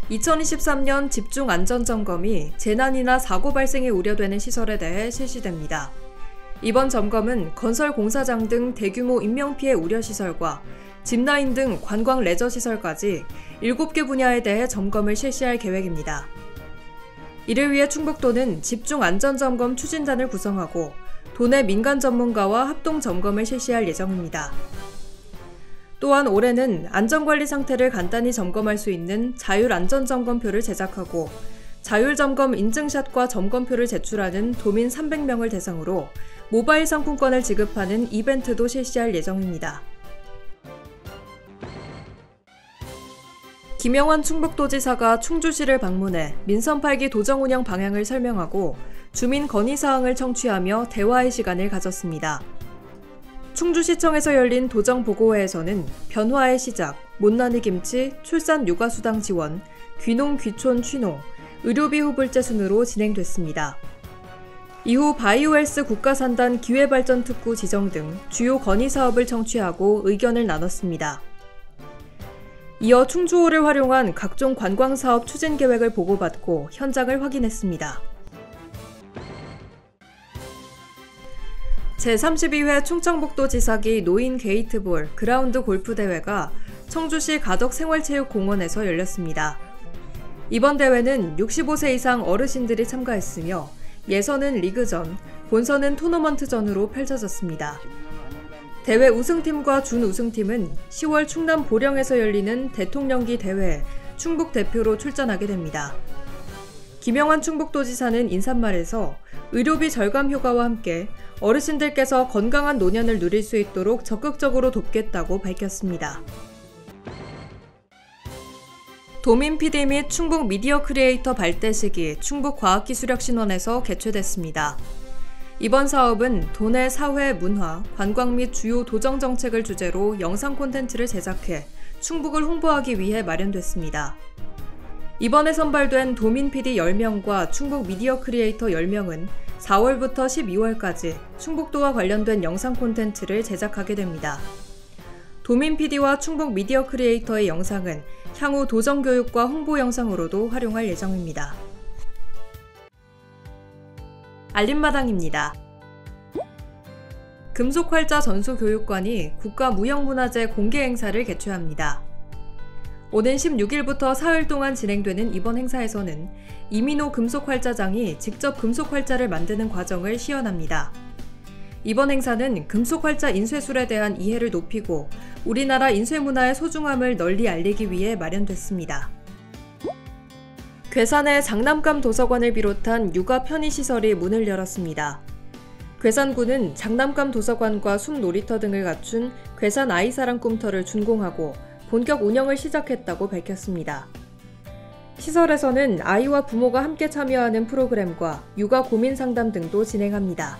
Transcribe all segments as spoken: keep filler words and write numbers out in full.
이천이십삼 년 집중안전점검이 재난이나 사고 발생이 우려되는 시설에 대해 실시됩니다. 이번 점검은 건설 공사장 등 대규모 인명피해 우려시설과 짚라인 등 관광 레저시설까지 일곱 개 분야에 대해 점검을 실시할 계획입니다. 이를 위해 충북도는 집중안전점검 추진단을 구성하고 도내 민간 전문가와 합동점검을 실시할 예정입니다. 또한 올해는 안전관리 상태를 간단히 점검할 수 있는 자율안전점검표를 제작하고 자율점검 인증샷과 점검표를 제출하는 도민 삼백 명을 대상으로 모바일 상품권을 지급하는 이벤트도 실시할 예정입니다. 김영환 충북도지사가 충주시를 방문해 민선 팔 기 도정 운영 방향을 설명하고 주민 건의사항을 청취하며 대화의 시간을 가졌습니다. 충주시청에서 열린 도정보고회에서는 변화의 시작, 못난이 김치, 출산 육아수당 지원, 귀농 귀촌 취농, 의료비 후불제 순으로 진행됐습니다. 이후 바이오헬스 국가산단 기회발전특구 지정 등 주요 건의사업을 청취하고 의견을 나눴습니다. 이어 충주호를 활용한 각종 관광사업 추진계획을 보고받고 현장을 확인했습니다. 제삼십이 회 충청북도지사기 노인 게이트볼 그라운드 골프대회가 청주시 가덕생활체육공원에서 열렸습니다. 이번 대회는 육십오 세 이상 어르신들이 참가했으며 예선은 리그전, 본선은 토너먼트전으로 펼쳐졌습니다. 대회 우승팀과 준우승팀은 시월 충남 보령에서 열리는 대통령기 대회에 충북 대표로 출전하게 됩니다. 김영환 충북도지사는 인사말에서 의료비 절감 효과와 함께 어르신들께서 건강한 노년을 누릴 수 있도록 적극적으로 돕겠다고 밝혔습니다. 도민 피디 및 충북 미디어 크리에이터 발대식이 충북과학기술혁신원에서 개최됐습니다. 이번 사업은 도내 사회, 문화, 관광 및 주요 도정 정책을 주제로 영상 콘텐츠를 제작해 충북을 홍보하기 위해 마련됐습니다. 이번에 선발된 도민 피디 열 명과 충북 미디어 크리에이터 열 명은 사월부터 십이월까지 충북도와 관련된 영상 콘텐츠를 제작하게 됩니다. 도민 피디와 충북 미디어 크리에이터의 영상은 향후 도정교육과 홍보 영상으로도 활용할 예정입니다. 알림마당입니다. 금속활자 전수교육관이 국가무형문화재 공개행사를 개최합니다. 오는 십육 일부터 사흘 동안 진행되는 이번 행사에서는 이민호 금속활자장이 직접 금속활자를 만드는 과정을 시연합니다. 이번 행사는 금속활자 인쇄술에 대한 이해를 높이고 우리나라 인쇄문화의 소중함을 널리 알리기 위해 마련됐습니다. 괴산의 장남감 도서관을 비롯한 육아 편의시설이 문을 열었습니다. 괴산구는 장남감 도서관과 숲 놀이터 등을 갖춘 괴산 아이사랑 꿈터를 준공하고 본격 운영을 시작했다고 밝혔습니다. 시설에서는 아이와 부모가 함께 참여하는 프로그램과 육아 고민 상담 등도 진행합니다.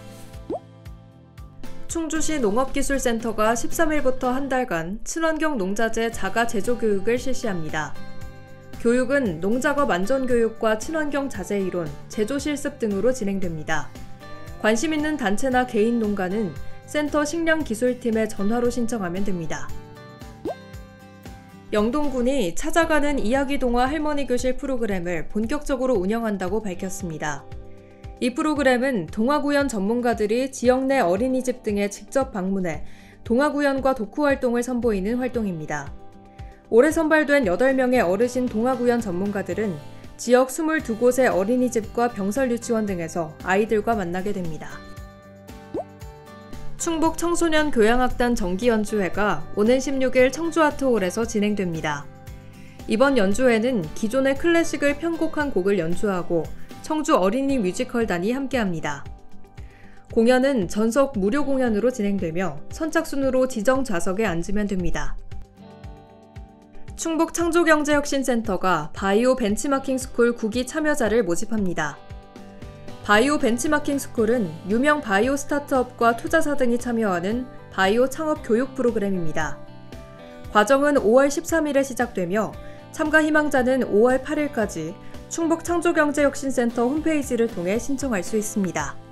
충주시 농업기술센터가 십삼 일부터 한 달간 친환경 농자재 자가 제조 교육을 실시합니다. 교육은 농작업 안전교육과 친환경 자재 이론, 제조 실습 등으로 진행됩니다. 관심 있는 단체나 개인 농가는 센터 식량기술팀에 전화로 신청하면 됩니다. 영동군이 찾아가는 이야기동화 할머니 교실 프로그램을 본격적으로 운영한다고 밝혔습니다. 이 프로그램은 동화구연 전문가들이 지역 내 어린이집 등에 직접 방문해 동화구연과 독후활동을 선보이는 활동입니다. 올해 선발된 여덟 명의 어르신 동화구연 전문가들은 지역 이십이 곳의 어린이집과 병설유치원 등에서 아이들과 만나게 됩니다. 충북 청소년 교향악단 정기연주회가 오는 십육 일 청주아트홀에서 진행됩니다. 이번 연주회는 기존의 클래식을 편곡한 곡을 연주하고 청주 어린이 뮤지컬단이 함께합니다. 공연은 전석 무료 공연으로 진행되며 선착순으로 지정 좌석에 앉으면 됩니다. 충북 창조경제혁신센터가 바이오 벤치마킹 스쿨 구 기 참여자를 모집합니다. 바이오 벤치마킹 스쿨은 유명 바이오 스타트업과 투자사 등이 참여하는 바이오 창업 교육 프로그램입니다. 과정은 오월 십삼 일에 시작되며 참가 희망자는 오월 팔 일까지 충북 창조경제혁신센터 홈페이지를 통해 신청할 수 있습니다.